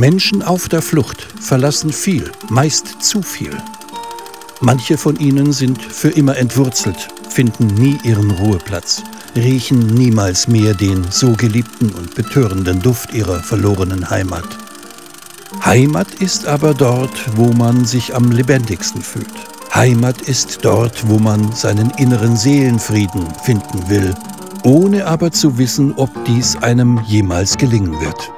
Menschen auf der Flucht verlassen viel, meist zu viel. Manche von ihnen sind für immer entwurzelt, finden nie ihren Ruheplatz, riechen niemals mehr den so geliebten und betörenden Duft ihrer verlorenen Heimat. Heimat ist aber dort, wo man sich am lebendigsten fühlt. Heimat ist dort, wo man seinen inneren Seelenfrieden finden will, ohne aber zu wissen, ob dies einem jemals gelingen wird.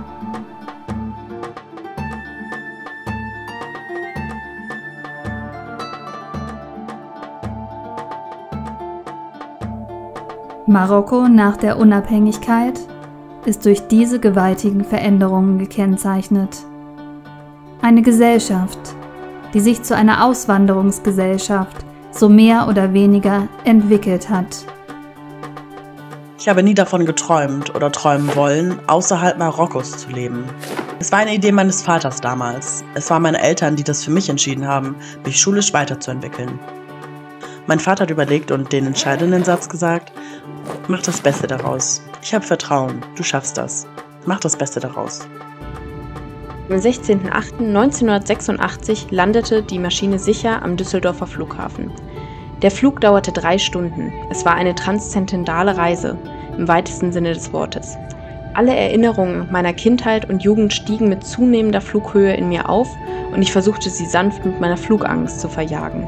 Marokko nach der Unabhängigkeit ist durch diese gewaltigen Veränderungen gekennzeichnet. Eine Gesellschaft, die sich zu einer Auswanderungsgesellschaft so mehr oder weniger entwickelt hat. Ich habe nie davon geträumt oder träumen wollen, außerhalb Marokkos zu leben. Es war eine Idee meines Vaters damals. Es waren meine Eltern, die das für mich entschieden haben, mich schulisch weiterzuentwickeln. Mein Vater hat überlegt und den entscheidenden Satz gesagt: Mach das Beste daraus. Ich habe Vertrauen, du schaffst das. Mach das Beste daraus. Am 16.08.1986 landete die Maschine sicher am Düsseldorfer Flughafen. Der Flug dauerte 3 Stunden. Es war eine transzendentale Reise, im weitesten Sinne des Wortes. Alle Erinnerungen meiner Kindheit und Jugend stiegen mit zunehmender Flughöhe in mir auf und ich versuchte sie sanft mit meiner Flugangst zu verjagen.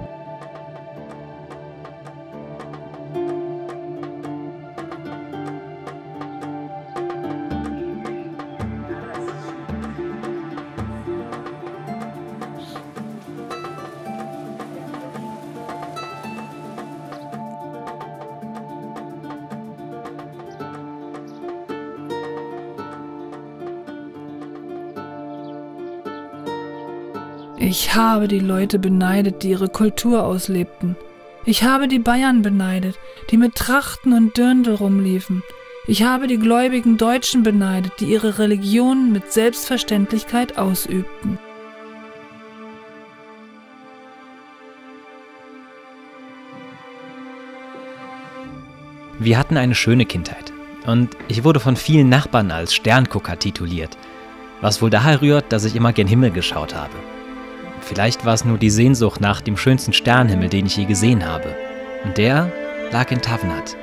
Ich habe die Leute beneidet, die ihre Kultur auslebten. Ich habe die Bayern beneidet, die mit Trachten und Dirndl rumliefen. Ich habe die gläubigen Deutschen beneidet, die ihre Religion mit Selbstverständlichkeit ausübten. Wir hatten eine schöne Kindheit und ich wurde von vielen Nachbarn als Sterngucker tituliert, was wohl daher rührt, dass ich immer gen Himmel geschaut habe. Vielleicht war es nur die Sehnsucht nach dem schönsten Sternenhimmel, den ich je gesehen habe. Und der lag in Tavnat.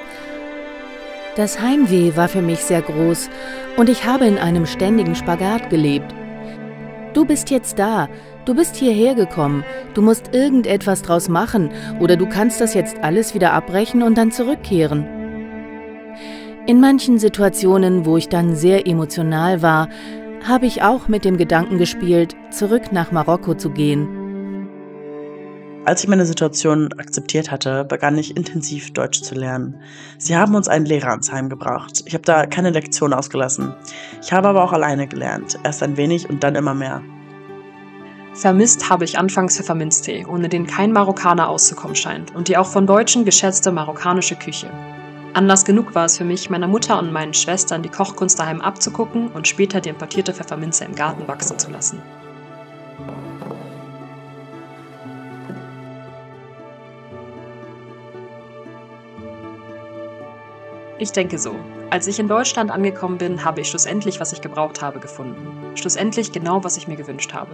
Das Heimweh war für mich sehr groß und ich habe in einem ständigen Spagat gelebt. Du bist jetzt da, du bist hierher gekommen, du musst irgendetwas draus machen oder du kannst das jetzt alles wieder abbrechen und dann zurückkehren. In manchen Situationen, wo ich dann sehr emotional war, habe ich auch mit dem Gedanken gespielt, zurück nach Marokko zu gehen. Als ich meine Situation akzeptiert hatte, begann ich intensiv Deutsch zu lernen. Sie haben uns einen Lehrer ans Heim gebracht. Ich habe da keine Lektion ausgelassen. Ich habe aber auch alleine gelernt. Erst ein wenig und dann immer mehr. Vermisst habe ich anfangs Pfefferminztee, ohne den kein Marokkaner auszukommen scheint, und die auch von Deutschen geschätzte marokkanische Küche. Anlass genug war es für mich, meiner Mutter und meinen Schwestern die Kochkunst daheim abzugucken und später die importierte Pfefferminze im Garten wachsen zu lassen. Ich denke so. Als ich in Deutschland angekommen bin, habe ich schlussendlich, was ich gebraucht habe, gefunden. Schlussendlich genau, was ich mir gewünscht habe.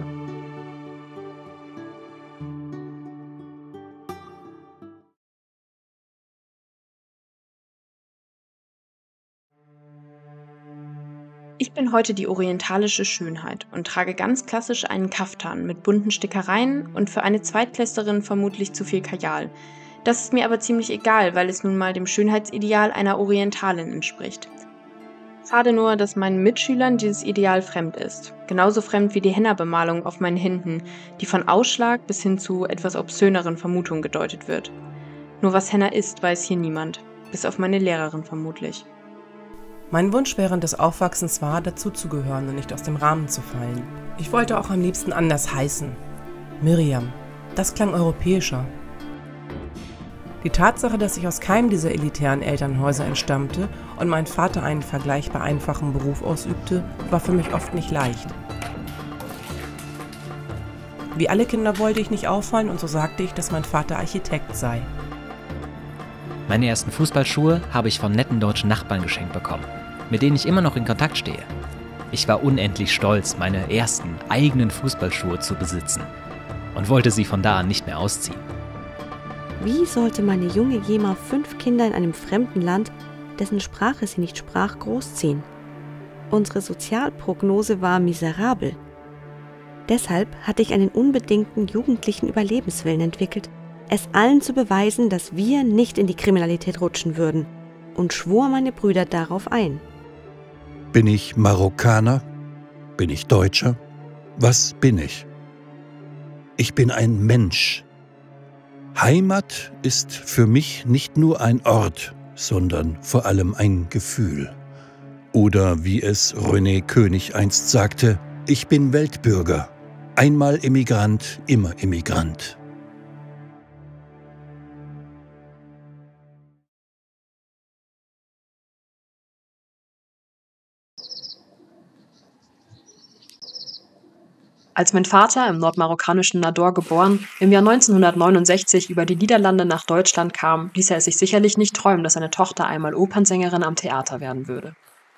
Ich bin heute die orientalische Schönheit und trage ganz klassisch einen Kaftan mit bunten Stickereien und für eine Zweitklässlerin vermutlich zu viel Kajal. Das ist mir aber ziemlich egal, weil es nun mal dem Schönheitsideal einer Orientalin entspricht. Schade nur, dass meinen Mitschülern dieses Ideal fremd ist. Genauso fremd wie die Henna-Bemalung auf meinen Händen, die von Ausschlag bis hin zu etwas obszöneren Vermutungen gedeutet wird. Nur was Henna ist, weiß hier niemand, bis auf meine Lehrerin vermutlich. Mein Wunsch während des Aufwachsens war, dazuzugehören und nicht aus dem Rahmen zu fallen. Ich wollte auch am liebsten anders heißen. Miriam. Das klang europäischer. Die Tatsache, dass ich aus keinem dieser elitären Elternhäuser entstammte und mein Vater einen vergleichbar einfachen Beruf ausübte, war für mich oft nicht leicht. Wie alle Kinder wollte ich nicht auffallen und so sagte ich, dass mein Vater Architekt sei. Meine ersten Fußballschuhe habe ich von netten deutschen Nachbarn geschenkt bekommen, mit denen ich immer noch in Kontakt stehe. Ich war unendlich stolz, meine ersten eigenen Fußballschuhe zu besitzen und wollte sie von da an nicht mehr ausziehen. Wie sollte meine junge Jema 5 Kinder in einem fremden Land, dessen Sprache sie nicht sprach, großziehen? Unsere Sozialprognose war miserabel. Deshalb hatte ich einen unbedingten jugendlichen Überlebenswillen entwickelt, es allen zu beweisen, dass wir nicht in die Kriminalität rutschen würden, und schwor meine Brüder darauf ein. Bin ich Marokkaner? Bin ich Deutscher? Was bin ich? Ich bin ein Mensch. Heimat ist für mich nicht nur ein Ort, sondern vor allem ein Gefühl. Oder wie es René König einst sagte, ich bin Weltbürger. Einmal Immigrant, immer Immigrant. Als mein Vater im nordmarokkanischen Nador geboren, im Jahr 1969 über die Niederlande nach Deutschland kam, ließ er es sich sicherlich nicht träumen, dass seine Tochter einmal Opernsängerin am Theater werden würde.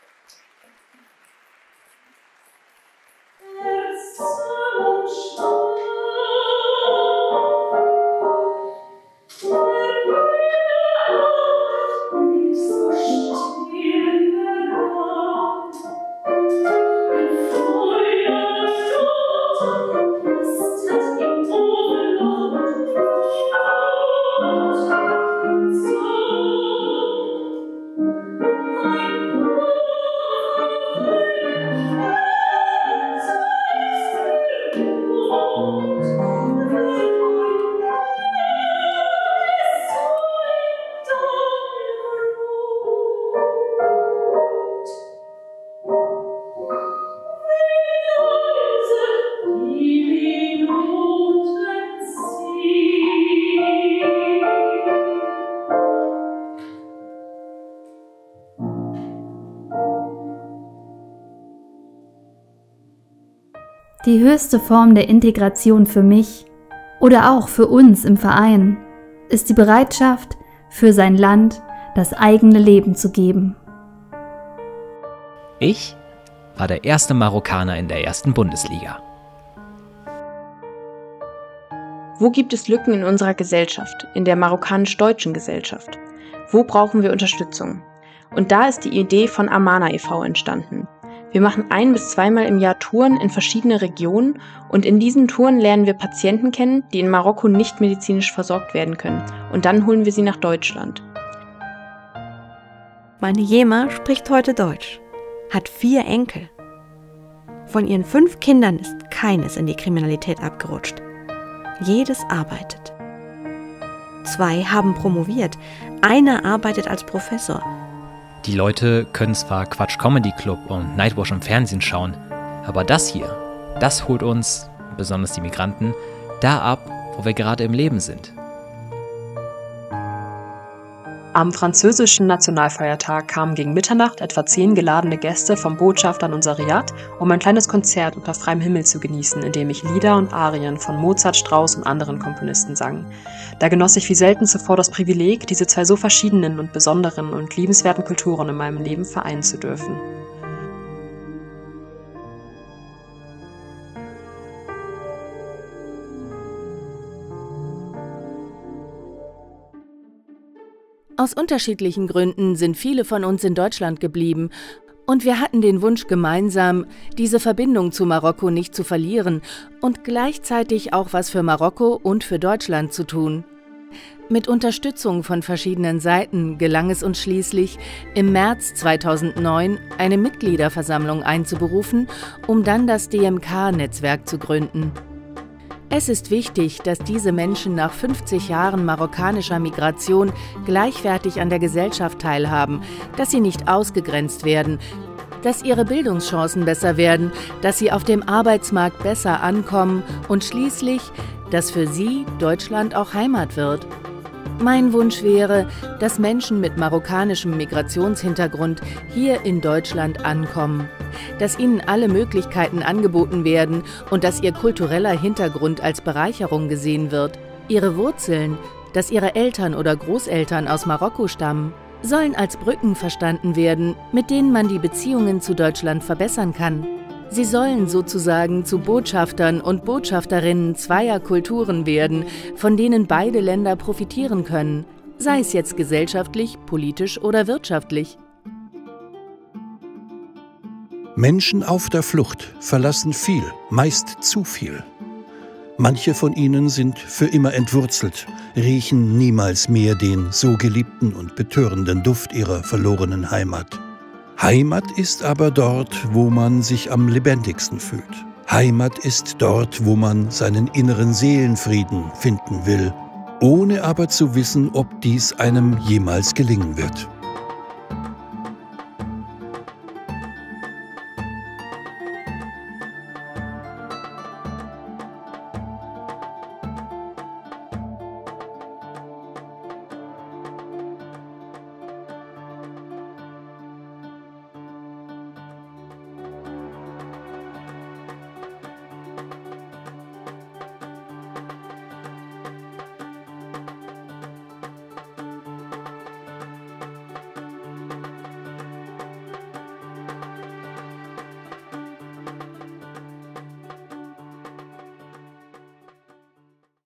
Die höchste Form der Integration für mich oder auch für uns im Verein ist die Bereitschaft, für sein Land das eigene Leben zu geben. Ich war der erste Marokkaner in der ersten Bundesliga. Wo gibt es Lücken in unserer Gesellschaft, in der marokkanisch-deutschen Gesellschaft? Wo brauchen wir Unterstützung? Und da ist die Idee von Amana e.V. entstanden. Wir machen 1- bis 2-mal im Jahr Touren in verschiedene Regionen und in diesen Touren lernen wir Patienten kennen, die in Marokko nicht medizinisch versorgt werden können, und dann holen wir sie nach Deutschland. Meine Jema spricht heute Deutsch, hat 4 Enkel. Von ihren 5 Kindern ist keines in die Kriminalität abgerutscht. Jedes arbeitet. 2 haben promoviert, einer arbeitet als Professor. Die Leute können zwar Quatsch Comedy Club und Nightwash im Fernsehen schauen, aber das hier, das holt uns, besonders die Migranten, da ab, wo wir gerade im Leben sind. Am französischen Nationalfeiertag kamen gegen Mitternacht etwa 10 geladene Gäste vom Botschafter an unser Riad, um ein kleines Konzert unter freiem Himmel zu genießen, in dem ich Lieder und Arien von Mozart, Strauss und anderen Komponisten sang. Da genoss ich wie selten zuvor das Privileg, diese 2 so verschiedenen und besonderen und liebenswerten Kulturen in meinem Leben vereinen zu dürfen. Aus unterschiedlichen Gründen sind viele von uns in Deutschland geblieben und wir hatten den Wunsch gemeinsam, diese Verbindung zu Marokko nicht zu verlieren und gleichzeitig auch was für Marokko und für Deutschland zu tun. Mit Unterstützung von verschiedenen Seiten gelang es uns schließlich, im März 2009 eine Mitgliederversammlung einzuberufen, um dann das DMK-Netzwerk zu gründen. Es ist wichtig, dass diese Menschen nach 50 Jahren marokkanischer Migration gleichwertig an der Gesellschaft teilhaben, dass sie nicht ausgegrenzt werden, dass ihre Bildungschancen besser werden, dass sie auf dem Arbeitsmarkt besser ankommen und schließlich, dass für sie Deutschland auch Heimat wird. Mein Wunsch wäre, dass Menschen mit marokkanischem Migrationshintergrund hier in Deutschland ankommen, dass ihnen alle Möglichkeiten angeboten werden und dass ihr kultureller Hintergrund als Bereicherung gesehen wird, ihre Wurzeln, dass ihre Eltern oder Großeltern aus Marokko stammen, sollen als Brücken verstanden werden, mit denen man die Beziehungen zu Deutschland verbessern kann. Sie sollen sozusagen zu Botschaftern und Botschafterinnen zweier Kulturen werden, von denen beide Länder profitieren können, sei es jetzt gesellschaftlich, politisch oder wirtschaftlich. Menschen auf der Flucht verlassen viel, meist zu viel. Manche von ihnen sind für immer entwurzelt, riechen niemals mehr den so geliebten und betörenden Duft ihrer verlorenen Heimat. Heimat ist aber dort, wo man sich am lebendigsten fühlt. Heimat ist dort, wo man seinen inneren Seelenfrieden finden will, ohne aber zu wissen, ob dies einem jemals gelingen wird.